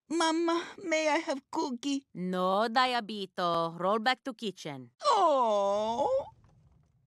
Mama, may I have cookie? No, Diabeto. Roll back to kitchen. Oh.